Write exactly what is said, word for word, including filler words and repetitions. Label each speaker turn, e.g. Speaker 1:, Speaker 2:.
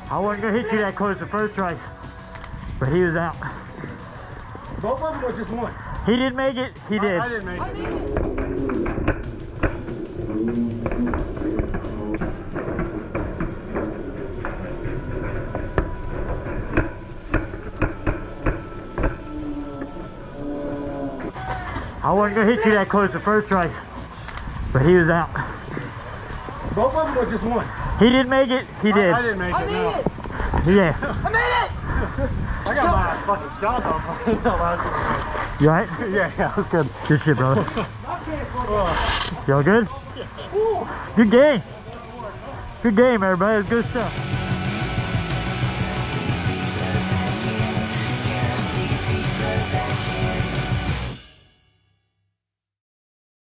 Speaker 1: I wasn't gonna hit you that close the first race, but he was out.
Speaker 2: Both of them or just one?
Speaker 1: He didn't make it. He did.
Speaker 2: I, I didn't make
Speaker 3: I
Speaker 2: it.
Speaker 3: did.
Speaker 1: I wasn't gonna hit you that close the first race, but he was out.
Speaker 2: Both of them or just one?
Speaker 1: He didn't make it. He did.
Speaker 2: I, I didn't make
Speaker 3: I
Speaker 2: it.
Speaker 3: made
Speaker 2: No.
Speaker 3: it.
Speaker 1: Yeah.
Speaker 3: I made it.
Speaker 2: I got my fucking shot off. The last
Speaker 1: You alright?
Speaker 2: one. Yeah, yeah.
Speaker 1: That's good. Good shit, brother.
Speaker 2: Oh.
Speaker 1: Y'all good? Good game. Good game, everybody. Good stuff.